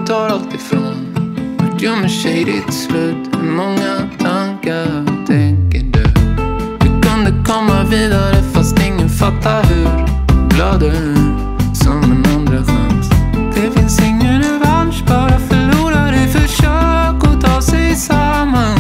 du tar allt ifrån. Vart gömmer sig ditt slut? Hur många tankar tänker du? Du kunde komma vidare fast ingen fattar hur. Blöder som en andra chans. Det finns ingen revansch, bara förlorare. Försök att ta sig samman.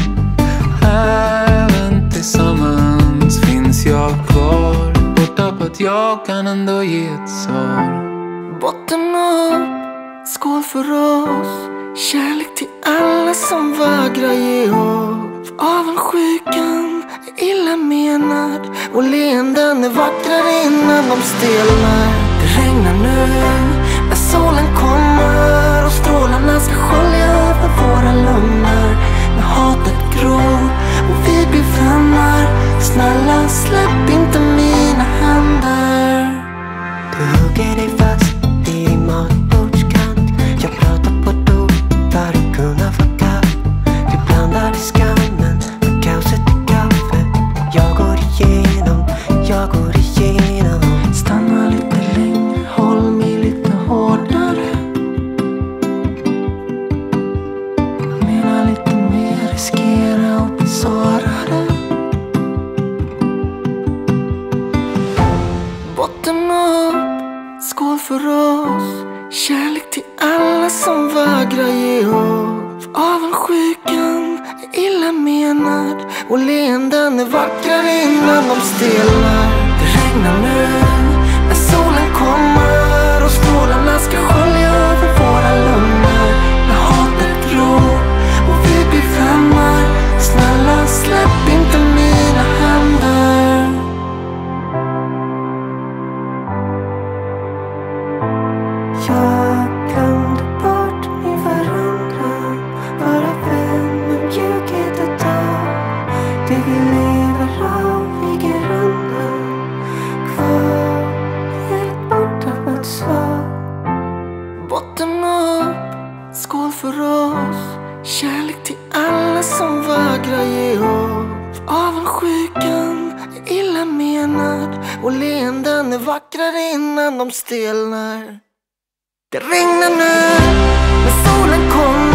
Även tillsammans finns jag kvar. Borta på att jag kan ändå ge ett svar. Botten upp, skål för oss. Kärlek till alla som vägrar ge upp. Avundsjukan är illa menad och leenden är vackrare innan de stelnar. Det regnar nu, när solen kommer och strålarna ska skölja över våra lungor. När hatet gror och vi blir vänner, snälla släpp inte mina händer. Du hugger dig fast i din matbordskant. Jag pratar på dop för att kunna fucka. Du blandar i skammen och kaoset i kaffe. Jag går igenom. Stanna lite längre, håll mig lite hårdare. Jag menar lite mer, riskera och bli sårade. Botten upp, skål för oss. Kärlek till alla som vägrar ge upp. Avundsjukan är illa menad och leenden är vackrare innan de stelnar. Det regnar nu, när solen kommer och strålarna ska skölja över våra lungor. När hatet gror och vi blir vänner, snälla släpp inte mina händer. Jag glömde bort min varandra, vara vän med mjukhet ett tag. Det vi lever av viger undan, kvar helt borta på ett slag. Botten upp, skål för oss. Kärlek till alla som vägrar ge upp. Avundsjukan är illa menad och leenden är vackrare innan de stelnar. Det regnar nu, när solen kommer